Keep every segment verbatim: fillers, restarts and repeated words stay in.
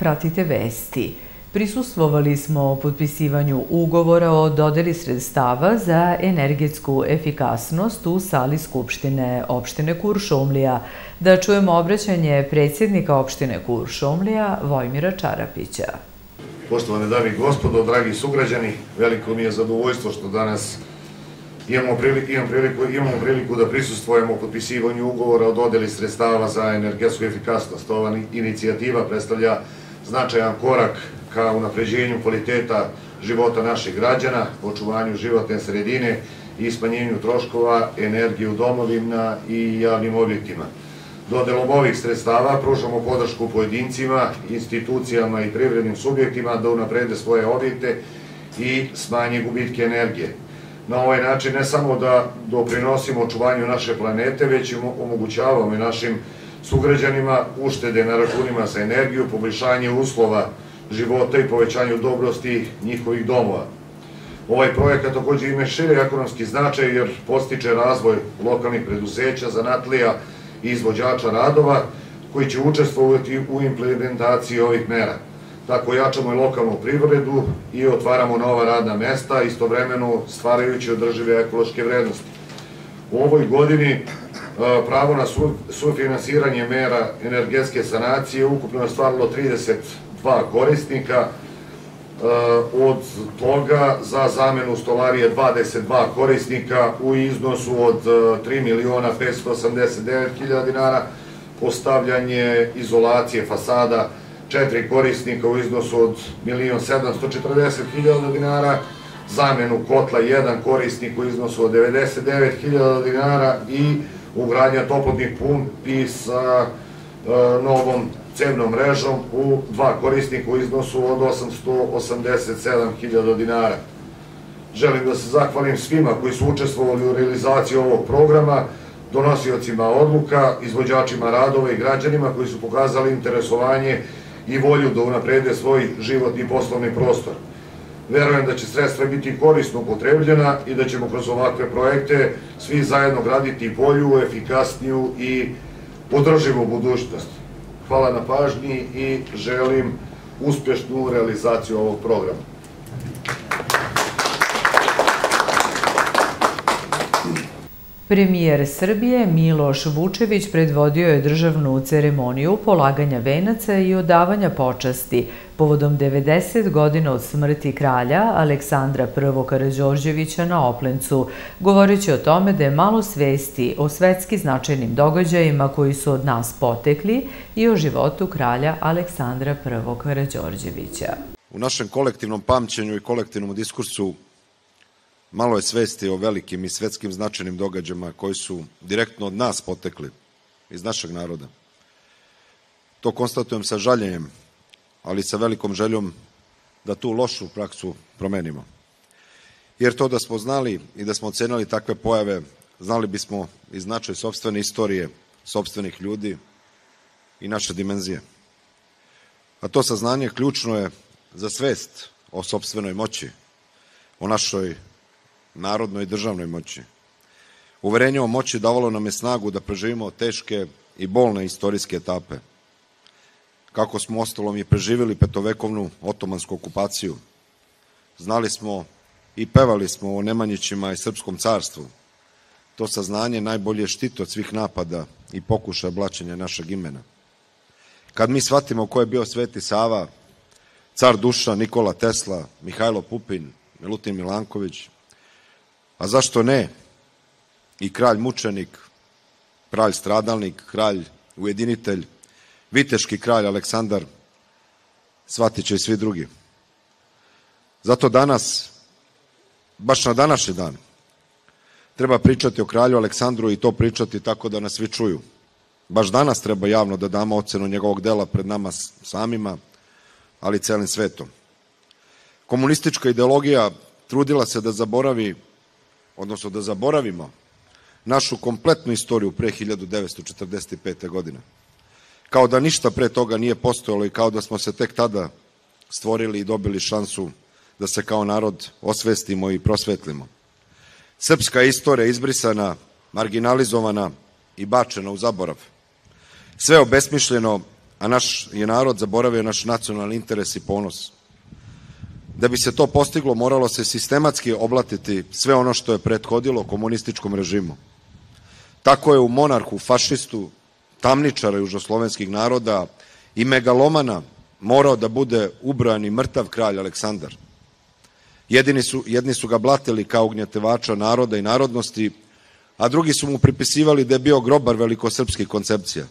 pratite vesti. Prisustvovali smo potpisivanju ugovora o dodeli sredstava za energetsku efikasnost u sali Skupštine opštine Kuršumlija. Da čujemo obraćanje predsjednika opštine Kuršumlija, Vojmira Čarapića. Poštovane dame i gospodo, dragi sugrađani, veliko mi je zadovoljstvo što danas imamo priliku da prisustvujemo potpisivanju ugovora o dodeli sredstava za energetsku efikasnost. Ova inicijativa predstavlja značajan korak ka unapređenju kvaliteta života naših građana, očuvanju životne sredine i smanjenju troškova energije u domovima i javnim objektima. Dodelom ovih sredstava pružamo podršku pojedincima, institucijama i privrednim subjektima da unaprede svoje objekte i smanje gubitke energije. Na ovaj način ne samo da doprinosimo očuvanju naše planete, već i omogućavamo i našim sugrađanima uštede na računima za energiju, poboljšanje uslova života i povećanju dobrosti njihovih domova. Ovaj projekat također ima širi ekonomski značaj jer podstiče razvoj lokalnih preduzeća, zanatlija i izvođača radova koji će učestvovati u implementaciji ovih mera. Tako jačamo i lokalnu privredu i otvaramo nova radna mesta, istovremeno stvarajući održive ekološke vrednosti. U ovoj godini pravo na sufinansiranje mera energetske sanacije ukupno je ostvarilo trideset dva korisnika, od toga za zamenu stolarije dvadeset dva korisnika u iznosu od tri miliona petsto osamdeset devet hiljada dinara, postavljanje izolacije fasada četiri korisnika u iznosu od milion sedamsto četrdeset hiljada dinara, zamenu kotla jedan korisnik u iznosu od devedeset devet hiljada dinara i ugradnja toplotnih pumpi sa novom cevnom mrežom u dva korisnika u iznosu od osamsto osamdeset sedam hiljada dinara. Želim da se zahvalim svima koji su učestvovali u realizaciji ovog programa, donosiocima odluka, izvođačima radova i građanima koji su pokazali interesovanje i volju da unaprede svoj životni i poslovni prostor. Verujem da će sredstva biti korisno upotrebljena i da ćemo kroz ovakve projekte svi zajedno graditi bolju, efikasniju i održivu budućnost. Hvala na pažnji i želim uspješnu realizaciju ovog programa. Premijer Srbije Miloš Vučević predvodio je državnu ceremoniju polaganja venaca i odavanja počasti povodom devedeset godina od smrti kralja Aleksandra Prvog Karađorđevića na Oplencu, govoreći o tome da je malo svesti o svetski značajnim događajima koji su od nas potekli i o životu kralja Aleksandra Prvog Karađorđevića. U našem kolektivnom pamćenju i kolektivnom diskursu malo je svesti o velikim i svetskim značajnim događajima koji su direktno od nas potekli, iz našeg naroda. To konstatujem sa žaljenjem, ali sa velikom željom da tu lošu praksu promenimo. Jer to da smo znali i da smo ocenili takve pojave, znali bismo i značaj sopstvene istorije, sopstvenih ljudi i naše dimenzije. A to saznanje ključno je za svest o sopstvenoj moći, o našoj narodnoj i državnoj moći. Uverenje o moći davalo nam je snagu da preživimo teške i bolne istorijske etape. Kako smo ostalom i preživjeli petovekovnu otomansku okupaciju, znali smo i pevali smo o Nemanjićima i Srpskom carstvu. To saznanje najbolje štiti od svih napada i pokušaja blaćenja našeg imena. Kad mi shvatimo ko je bio Sveti Sava, car Dušan, Nikola Tesla, Mihajlo Pupin, Milutin Milanković, a zašto ne i kralj mučenik, kralj stradalnik, kralj ujedinitelj, viteški kralj Aleksandar, shvatit će i svi drugi. Zato danas, baš na današnji dan, treba pričati o kralju Aleksandru i to pričati tako da nas svi čuju. Baš danas treba javno da damo ocenu njegovog dela pred nama samima, ali celim svetom. Komunistička ideologija trudila se da zaboravi, odnosno da zaboravimo našu kompletnu istoriju pre hiljadu devetsto četrdeset pete. godine. Kao da ništa pre toga nije postojalo i kao da smo se tek tada stvorili i dobili šansu da se kao narod osvestimo i prosvetlimo. Srpska istorija izbrisana, marginalizovana i bačena u zaborav. Sve obesmišljeno a naš je narod zaboravio naš nacionalni interes i ponos. Da bi se to postiglo, moralo se sistematski oblatiti sve ono što je prethodilo komunističkom režimu. Tako je u monarhu, fašistu, tamničara južnoslovenskih naroda i megalomana morao da bude ubran i mrtav kralj Aleksandar. Jedini su, jedni su ga blatili kao ugnjetevača naroda i narodnosti, a drugi su mu pripisivali da je bio grobar velikosrpskih koncepcija.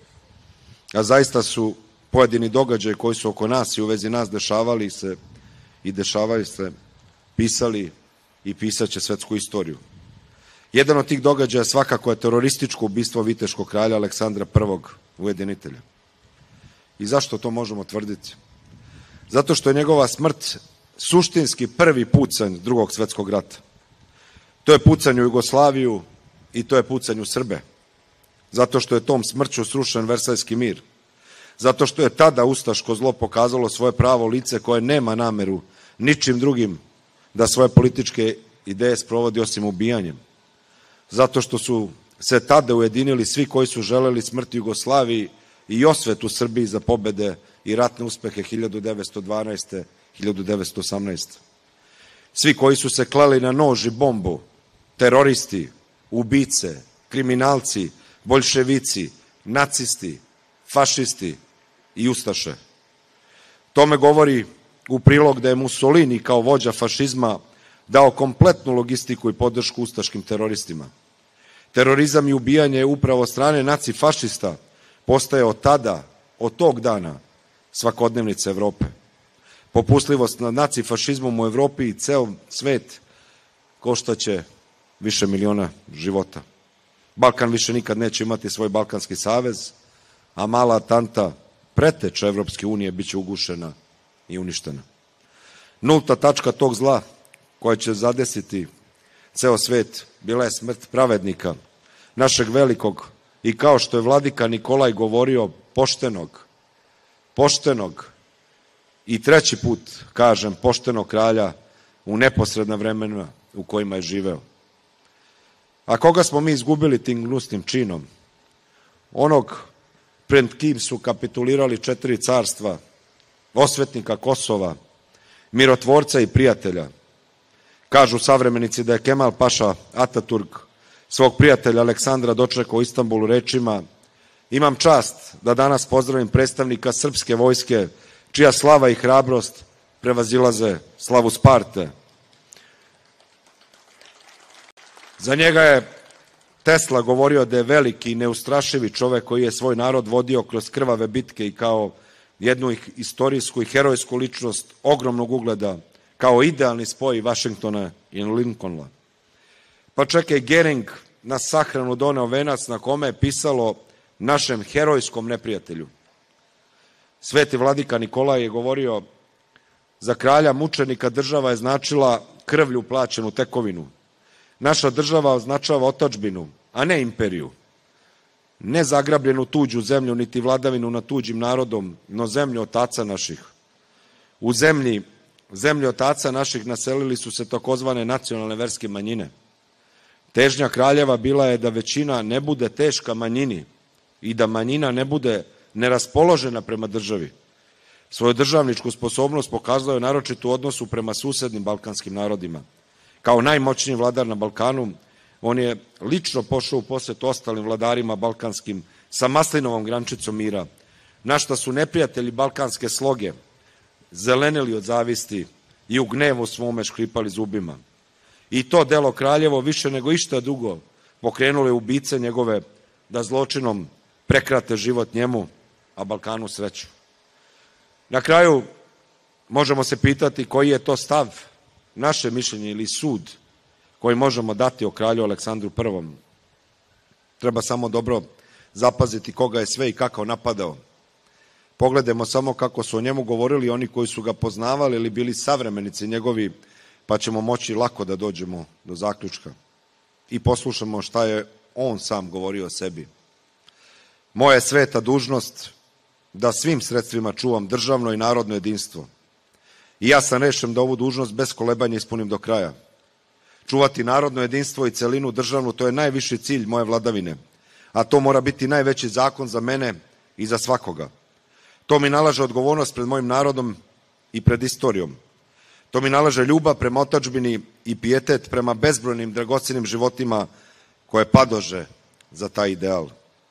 A zaista su pojedini događaji koji su oko nas i u vezi nas dešavali se i dešavaju se, pisali i pisaće svetsku istoriju. Jedan od tih događaja svakako je terorističko ubistvo viteškog kralja Aleksandra prvog ujedinitelja. I zašto to možemo tvrditi? Zato što je njegova smrt suštinski prvi pucanj drugog svetskog rata. To je pucanj u Jugoslaviju i to je pucanj u Srbe. Zato što je tom smrću srušen Versajski mir. Zato što je tada ustaško zlo pokazalo svoje pravo lice koje nema nameru ničim drugim da svoje političke ideje sprovodi osim ubijanjem. Zato što su se tada ujedinili svi koji su želeli smrt Jugoslaviji i osvetu Srbiji za pobede i ratne uspehe hiljadu devetsto dvanaeste. hiljadu devetsto osamnaeste. Svi koji su se klali na nož i bombu, teroristi, ubice, kriminalci, boljševici, nacisti, fašisti i ustaše. Tome govori u prilog da je Mussolini kao vođa fašizma dao kompletnu logistiku i podršku ustaškim teroristima. Terorizam i ubijanje upravo strane nacifašista postaje od tada, od tog dana, svakodnevnica Evrope. Popustljivost nad nacifašizmom u Evropi i ceo svet koštaće više miliona života. Balkan više nikad neće imati svoj Balkanski savez, a mala Atanta, preteča Evropske unije, bit će ugušena i uništena. Nulta tačka tog zla koja će zadesiti ceo svet bila je smrt pravednika, našeg velikog i kao što je vladika Nikolaj govorio, poštenog, poštenog i treći put, kažem, poštenog kralja u neposredna vremena u kojima je živeo. A koga smo mi izgubili tim gnusnim činom? Onog pred kim su kapitulirali četiri carstva, osvetnika Kosova, mirotvorca i prijatelja. Kažu savremenici da je Kemal Paša Ataturk svog prijatelja Aleksandra dočekao u Istanbulu rečima: imam čast da danas pozdravim predstavnika srpske vojske, čija slava i hrabrost prevazilaze slavu Sparte. Za njega je Tesla govorio da je veliki i neustrašivi čovek koji je svoj narod vodio kroz krvave bitke i kao jednu istorijsku i herojsku ličnost ogromnog ugleda, kao idealni spoj Vašingtona i Lincolna. Pa čekaj, Gering na sahranu doneo venac na kome je pisalo našem herojskom neprijatelju. Sveti vladika Nikolaj je govorio: za kralja mučenika država je značila krvlju plaćenu tekovinu. Naša država označava otadžbinu, a ne imperiju. Ne zagrabljenu tuđu zemlju, niti vladavinu nad tuđim narodom, no zemlju otaca naših. U zemlji, zemlji otaca naših naselili su se takozvane nacionalne verske manjine. Težnja kraljeva bila je da većina ne bude teška manjini i da manjina ne bude neraspoložena prema državi. Svoju državničku sposobnost pokazao je naročito u odnosu prema susednim balkanskim narodima. Kao najmoćniji vladar na Balkanu, on je lično pošao u posjet ostalim vladarima balkanskim sa maslinovom grančicom mira, na šta su neprijatelji balkanske sloge zelenili od zavisti i u gnevu svome škripali zubima. I to delo kraljevo više nego išta dugo pokrenulo je ubice njegove da zločinom prekrate život njemu, a Balkanu sreću. Na kraju možemo se pitati koji je to stav, naše mišljenje ili sud koji možemo dati o kralju Aleksandru prvom. Treba samo dobro zapaziti koga je sve i kako napadao. Pogledajmo samo kako su o njemu govorili oni koji su ga poznavali ili bili savremenici njegovi, pa ćemo moći lako da dođemo do zaključka i poslušamo šta je on sam govorio o sebi. Moja je sveta dužnost da svim sredstvima čuvam državno i narodno jedinstvo. I ja sam rešen da ovu dužnost bez kolebanja ispunim do kraja. Čuvati narodno jedinstvo i celinu državnu, to je najviši cilj moje vladavine, a to mora biti najveći zakon za mene i za svakoga. To mi nalaže odgovornost pred mojim narodom i pred istorijom. To mi nalaže ljubav prema otadžbini i pijetet prema bezbrojnim dragocenim životima koje padože za taj ideal.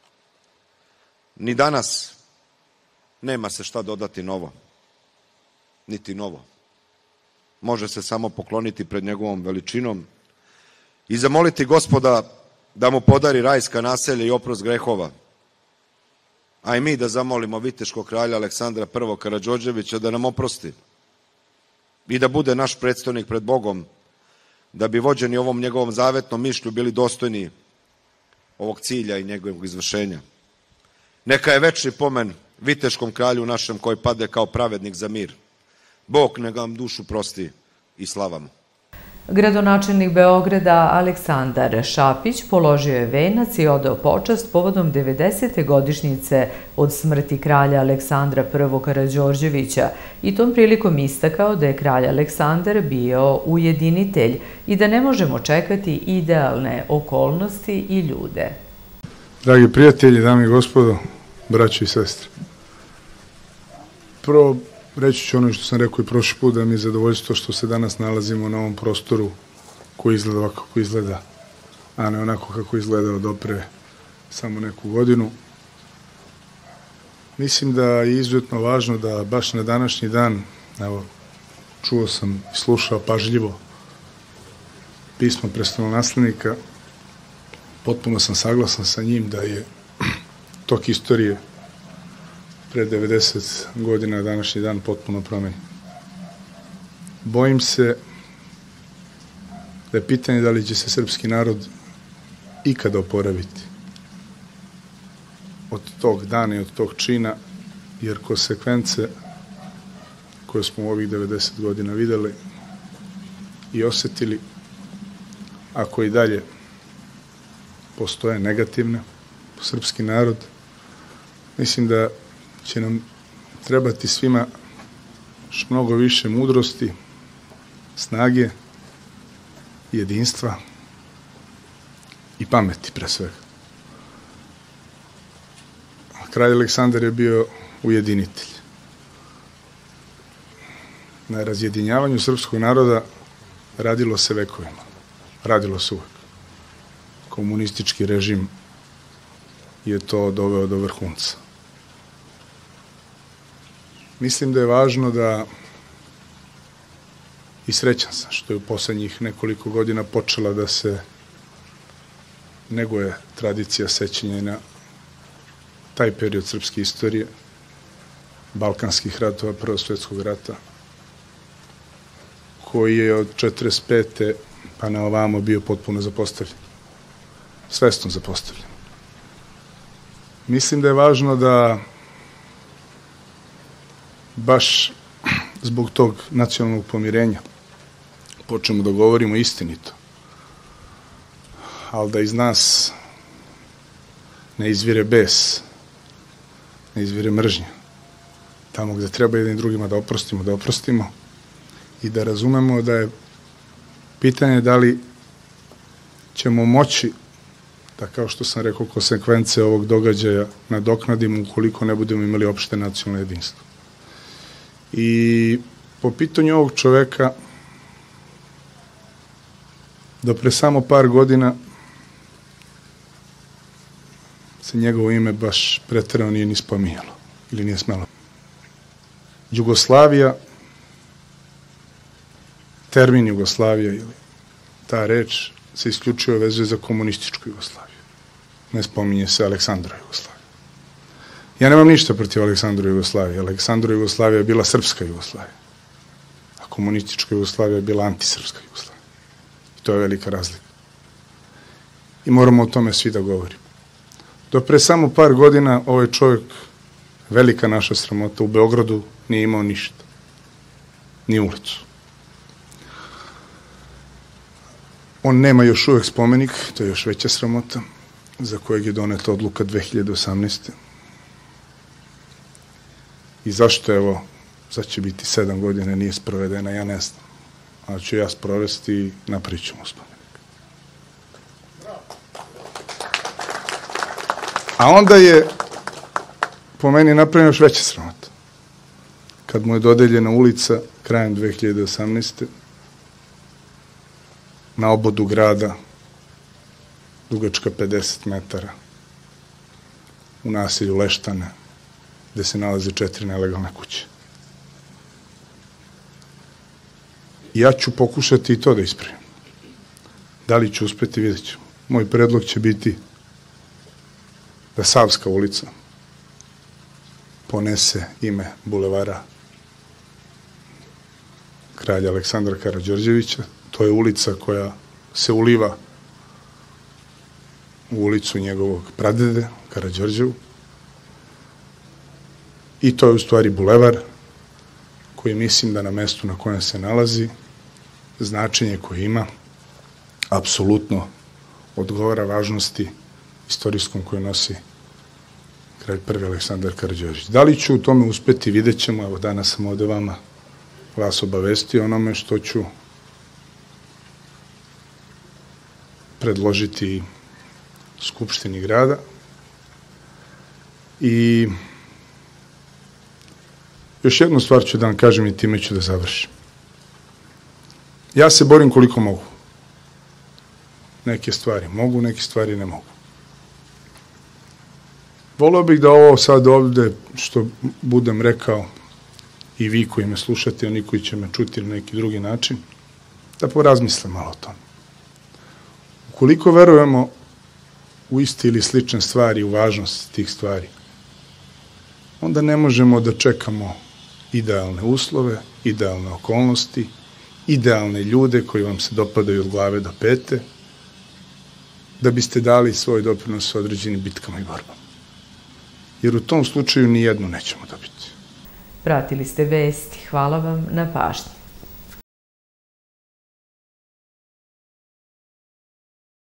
Ni danas nema se šta dodati novo, niti novo. Može se samo pokloniti pred njegovom veličinom i zamoliti Gospoda da mu podari rajska naselja i oprost grehova, a i mi da zamolimo viteškog kralja Aleksandra prvog Karađorđevića da nam oprosti i da bude naš predstavnik pred Bogom, da bi vođeni ovom njegovom zavetnom mišlju bili dostojni ovog cilja i njegovog izvršenja. Neka je večni pomen viteškom kralju našem koji pade kao pravednik za mir. Bog neka vam dušu prosti i slava mu. Gradonačelnik Beograda Aleksandar Šapić položio je venac i odao počast povodom devedesete godišnjice od smrti kralja Aleksandra prvog Karađorđevića i tom prilikom istakao da je kralj Aleksandar bio ujedinitelj i da ne možemo čekati idealne okolnosti i ljude. Dragi prijatelji, dame i gospodo, braći i sestre, prvo reći ću ono što sam rekao i prošli put, da mi je zadovoljstvo što se danas nalazimo na ovom prostoru koji izgleda ovako kako izgleda, a ne onako kako izgleda od opre samo neku godinu. Mislim da je izuzetno važno da baš na današnji dan, evo, čuo sam i slušao pažljivo pismo prestolonaslednika, potpuno sam saglasan sa njim da je tok istorije pre devedeset godina današnji dan potpuno promenjen. Bojim se da je pitanje da li će se srpski narod ikada oporaviti od tog dana i od tog čina, jer konsekvence koje smo u ovih devedeset godina videli i osetili, ako i dalje postoje negativne po srpski narod, mislim da će nam trebati svima još mnogo više mudrosti, snage, jedinstva i pameti pre svega. Kralj Aleksandar je bio ujedinitelj. Na razjedinjavanju srpskog naroda radilo se vekovima, radilo se uvek. Komunistički režim je to doveo do vrhunca. Mislim da je važno da, i srećan sam što je u poslednjih nekoliko godina počela da se neguje tradicija sećanja na taj period srpske istorije, balkanskih ratova, Prvog svjetskog rata, koji je od četrdeset pete pa na ovamo bio potpuno zapostavljen. Svesno zapostavljen. Mislim da je važno da baš zbog tog nacionalnog pomirenja počnemo da govorimo istinito, ali da iz nas ne izvire bes, ne izvire mržnja. Tamo gde treba jednim drugima da oprostimo, da oprostimo i da razumemo da je pitanje da li ćemo moći da, kao što sam rekao, konsekvence ovog događaja nadoknadimo ukoliko ne budemo imali opšte nacionalno jedinstvo. I po pitanju ovog čoveka, do pre samo par godina se njegovo ime baš preterano nije ni spominjalo ili nije smelo. Jugoslavija, termin Jugoslavija ili ta reč se isključivo vezuje za komunističku Jugoslaviju. Ne spominje se Aleksandrova Jugoslavija. Ja nemam ništa protiv Aleksandrova Jugoslavije. Aleksandrova Jugoslavija je bila srpska Jugoslavija, a komunistička Jugoslavija je bila antisrpska Jugoslavija. I to je velika razlika. I moramo o tome svi da govorimo. Do pre samo par godina ovaj čovjek, velika naša sramota, u Beogradu nije imao ništa. Ni ulicu. On nema još uvek spomenik, to je još veća sramota, za kojeg je doneta odluka dve hiljade osamnaeste. I zašto, evo, sad će biti sedam godina, nije sprovedena, ja ne znam. Ali ću ja sprovesti i napravit ćemo spomenik. A onda je, po meni, napravljena još veća sramota. kad mu je dodeljena ulica krajem dve hiljade osamnaeste. na obodu grada, dugačka pedeset metara, u naselju Leštane, gde se nalaze četiri nelegalne kuće. Ja ću pokušati i to da ispravim. Da li ću uspeti, vidjet ću. Moj predlog će biti da Savska ulica ponese ime bulevara kralja Aleksandra Karađorđevića. To je ulica koja se uliva u ulicu njegovog pradede, Karađorđevu. I to je u stvari bulevar koji mislim da na mestu na kojem se nalazi, značenje koje ima, apsolutno odgovara važnosti istorijskom koju nosi kralj prvi Aleksandar Karađorđević. Da li ću u tome uspeti, vidjet ćemo. Evo, danas sam ovde vama vas obavestio onome što ću predložiti Skupštini grada. I još jednu stvar ću da vam kažem i time ću da završim. Ja se borim koliko mogu. Neke stvari mogu, neke stvari ne mogu. Voleo bih da ovo sad ovde što budem rekao i vi koji me slušate, oni koji će me čuti na neki drugi način, da porazmisle malo o tome. Ukoliko verujemo u iste ili slične stvari, u važnost tih stvari, onda ne možemo da čekamo idealne uslove, idealne okolnosti, idealne ljude koji vam se dopadaju od glave do pete, da biste dali svoj doprinos u određenim bitkama i borbama. Jer u tom slučaju ni jednu nećemo dobiti. Pratili ste vesti. Hvala vam na pažnji.